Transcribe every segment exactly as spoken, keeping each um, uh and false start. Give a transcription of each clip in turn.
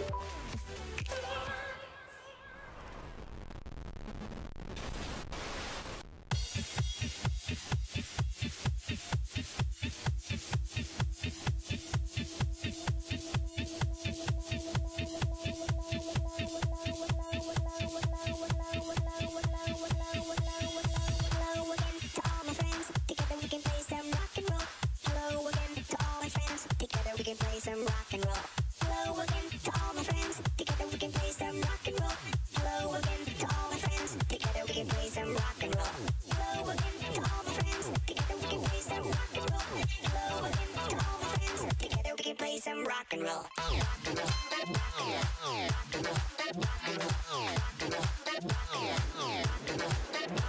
we can play some rock and roll. Hello again to all my friends. Together we can play some rock and roll. Hello again to all my friends. Together we can play some rock and roll. Hello again to all my friends. Together we can play some rock and roll. Hello again to all my friends. Together we can play some rock and roll. Rock and roll. Rock and roll. Rock and roll. Rock and roll. Rock and roll. Rock and roll. Rock and roll.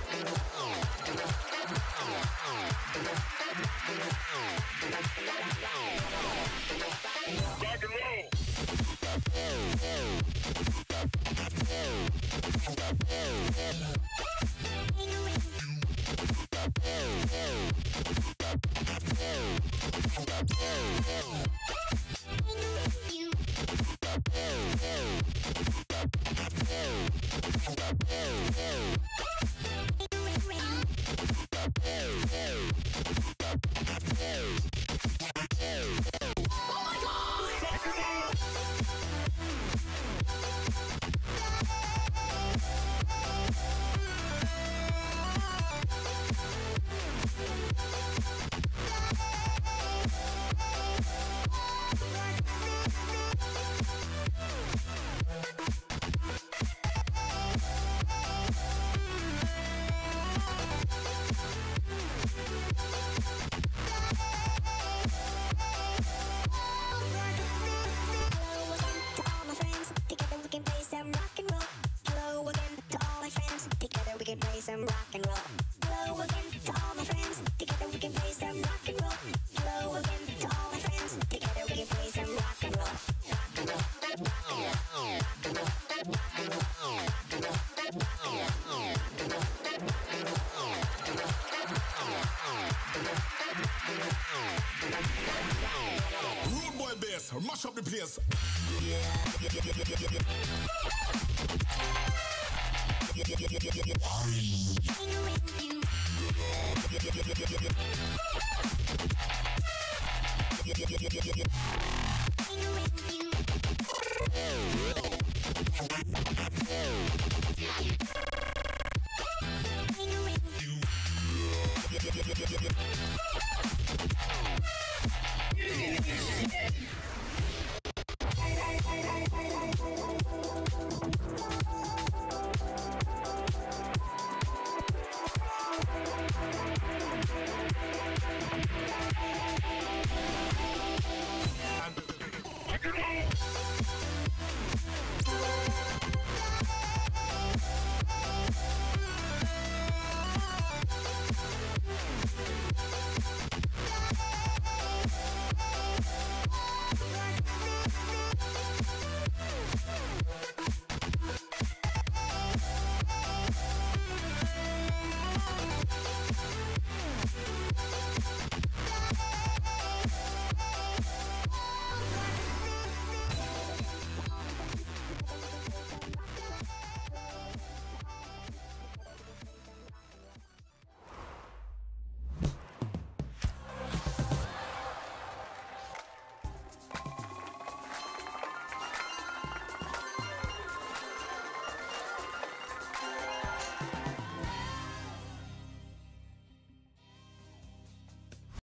We can play some rock and roll. Hello again to all my friends. Together we can play some rock and roll. Hello again to all my friends. Together we can play some rock and roll. Rock and roll. Rock and roll. Rock and roll. Rock and roll. Rock and roll. Rock and roll. Rude boy bass, mash up the place. You.